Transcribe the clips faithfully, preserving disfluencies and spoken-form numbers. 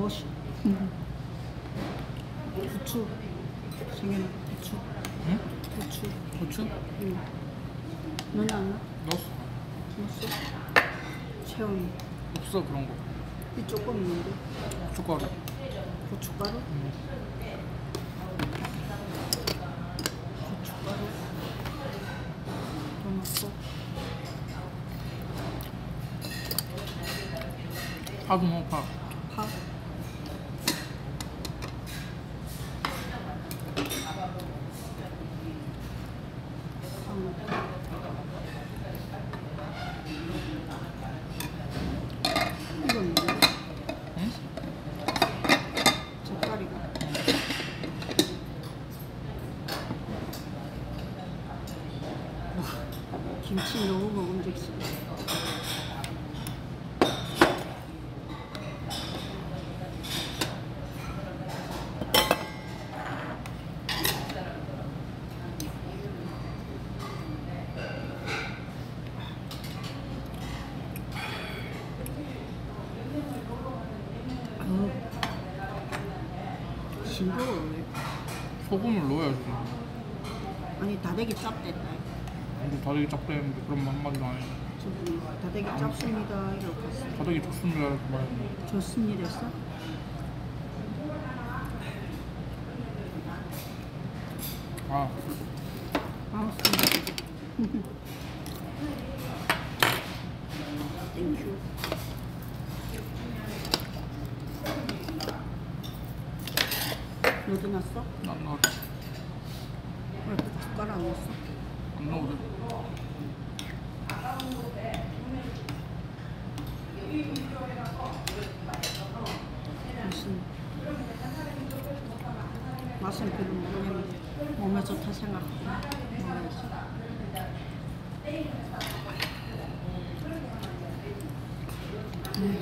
무엇이? 음. 부추. 생긴 부추. 응? 부추. 고추? 응. 너는 안 넣어? 넣었어. 넣었어? 채원이. 없어 그런 거. 이 조금 있는데. 고춧가루. 고춧가루? 응. 고춧가루. 더 넣고. 파도 넣어 파. 파. 이건 뭐야? 응? 젓가리가. 김치 너무 먹음직스러. 싱거워 왜? 소금을 넣어야지. 아니 다대기 짭댔다. 근데 다대기 짭대는데 그런 한마디도 안 해. 저분이 다대기 짭습니다 이러고 했어. 다대기 좋습니다 이렇게 말했는데. 좋습니다 했어? 아 알았어. 땡큐. 너도 났어? 안 넣었지. 왜 숟가락 안 넣었어? 안 넣어도 맛은 맛은 별로 모르겠는데 몸에 좋다 생각하고 먹어야지. 음.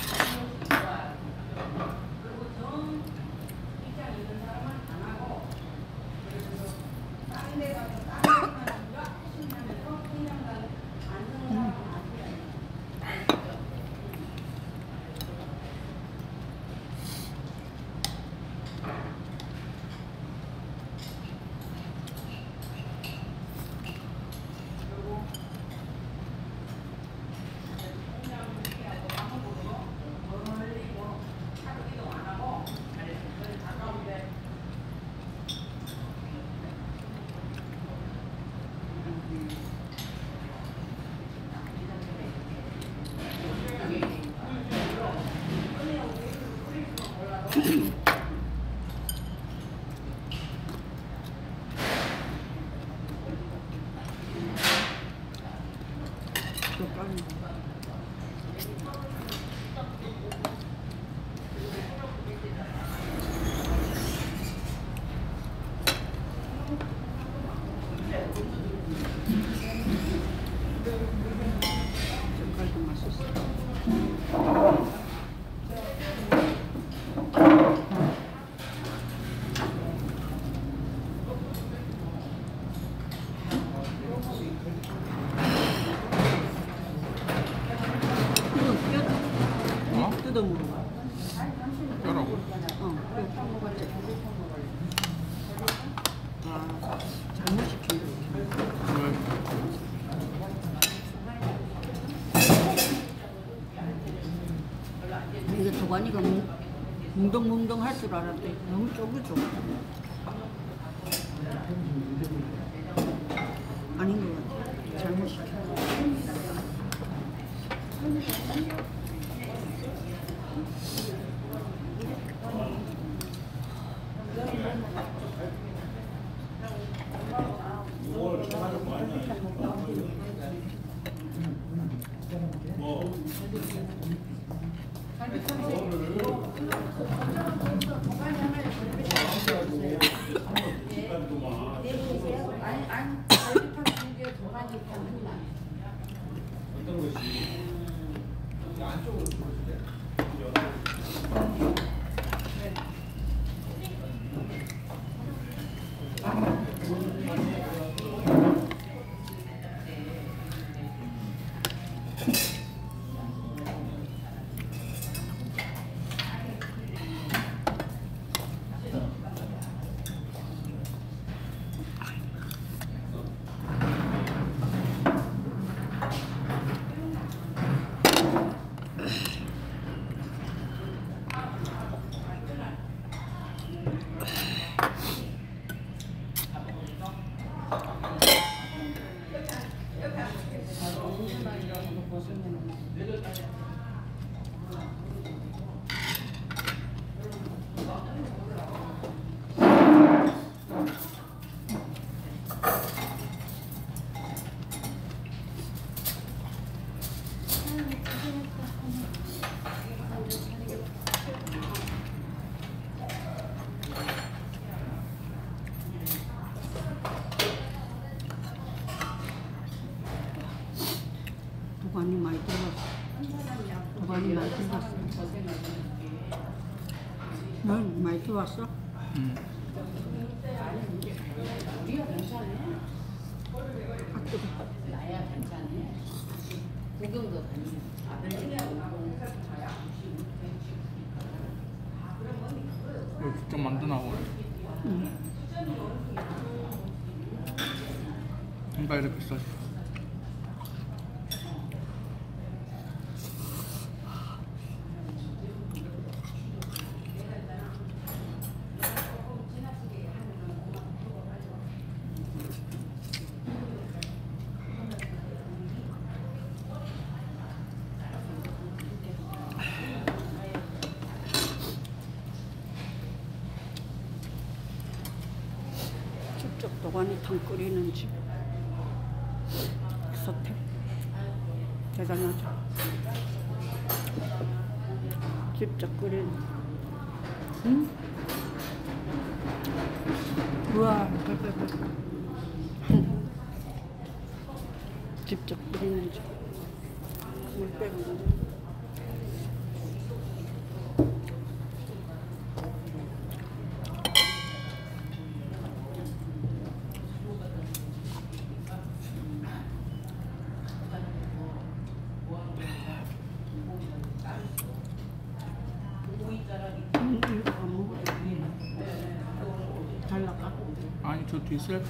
젓갈이. 젓갈도 맛있어. 어? 뜯어 먹어. 뼈라고? 어, 그래 먹었지. 아, 잘못 시킨 거. 왜? 이게 도가니가 뭉, 뭉덩뭉덩 할 줄 알았더니 너무 쪼그죠. 아닌 것 같아. 잘못 시켰어. 어떤 것이 안쪽으로 들어오는데 도가니 많이 들어갔어. 도가니 많이 들어갔어. 넌 많이 들어왔어? 응. 아, 뜨거. 구경도 다니고 이거 직접 만드나고. 응. 그러니까 이렇게 비싸지. 직접 도가니탕 끓이는 집. 서태. 대단하죠. 직접 끓이는. 응? 우와, 빨빨빨. 직접 끓이는 집. 물 빼고. 음, 이거 안 먹어. 달라까? 아니 저 뒤에 셀프.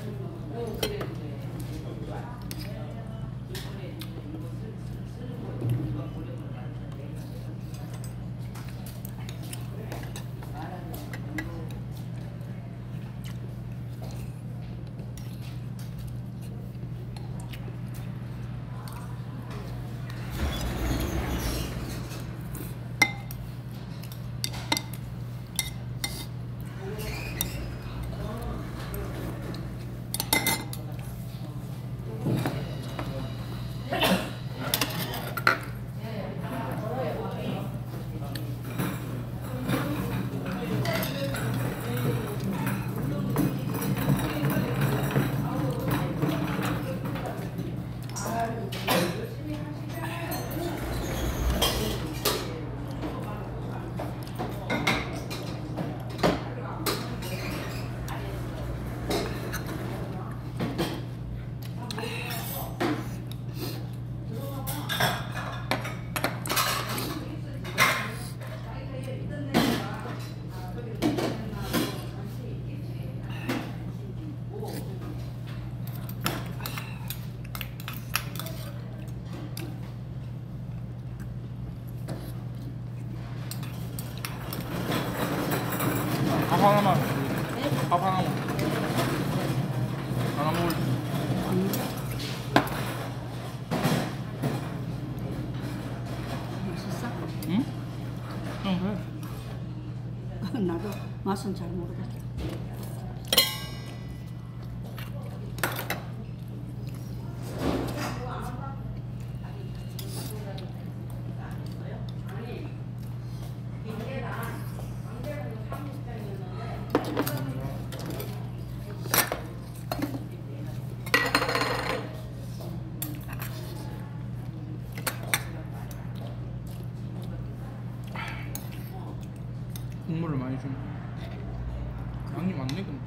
밥 하나만. 밥 하나만. 하나 먹을. 맛있어? 응? 응 그래. 나도 맛은 잘 모르겠어. 국물을 많이 좀. 양이 많네 근데.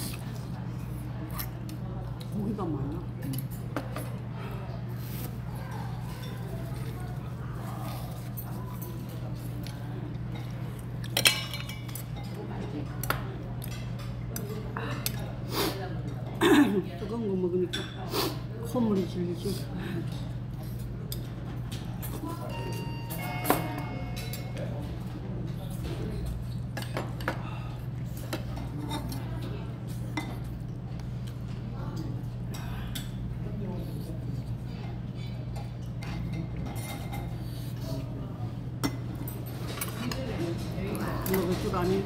고기가 많아. 뜨거운 거 먹으니까 콧물이 질리지. 먹을 줄 아니?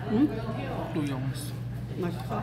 응? 또 영했어. 맛있어?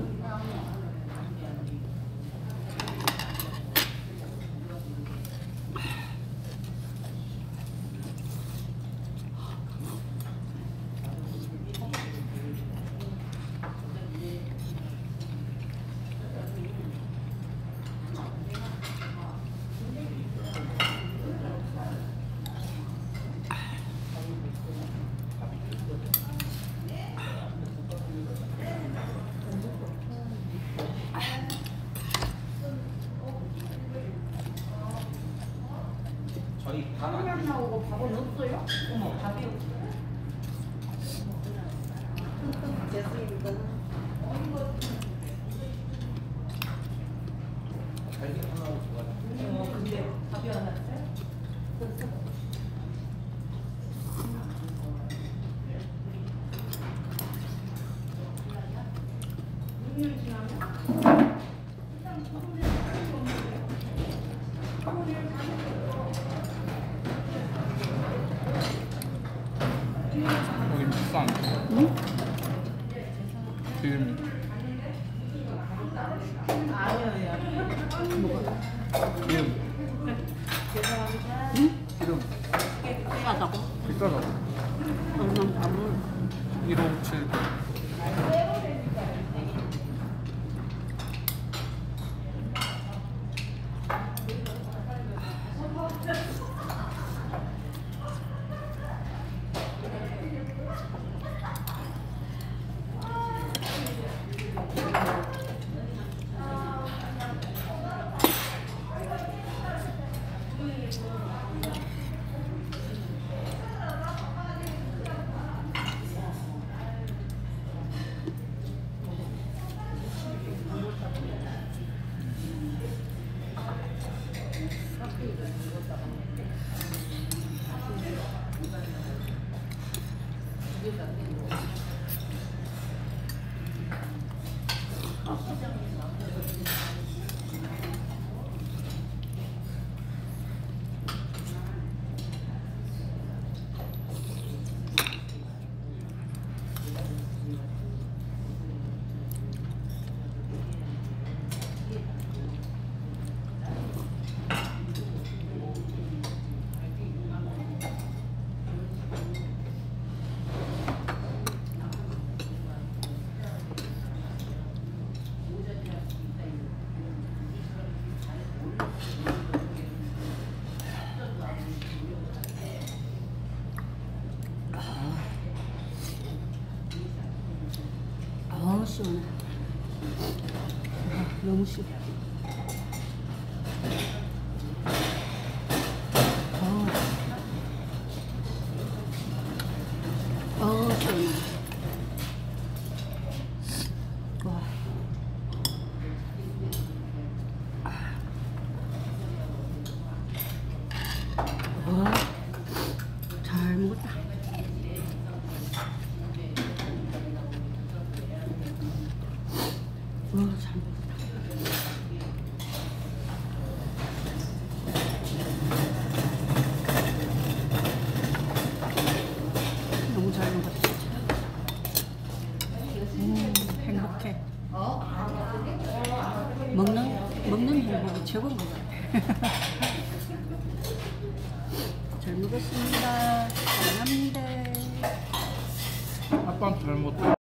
저희 밥 안 나오고 밥은 없어요? 어머 밥이 됐습니다. 잘게 하나고 좋아요. 어, 근데 밥이 안 왔어요? 여기 비싼. 응? 기름이. 뭐가? 기름. 응? 기름. 싸다고? 비싸다고. 얼마나 밥을? 일오칠. 아우 시원해. 아, 너무 시원해. 어우, 어우 시원해. 와. 와, 잘 먹었다. 와, 잘 먹었다. 너무 잘 먹었다. 음, 행복해. 먹는, 먹는 행복이 최고인 것 같아. 잘 먹었습니다. 사랑합니다. 아빠한테 잘 먹었다.